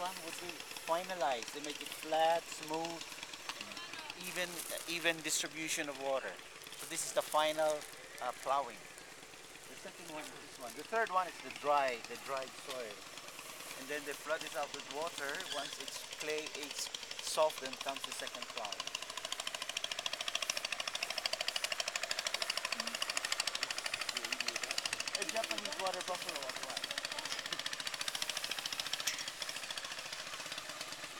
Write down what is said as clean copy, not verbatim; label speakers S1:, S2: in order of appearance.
S1: one would be finalized. They make it flat, smooth, even distribution of water. So this is the final plowing. The second one is this one. The third one is the dried soil. And then they flood it out with water. Once it's soft, then comes the second plowing. A Japanese water buffalo.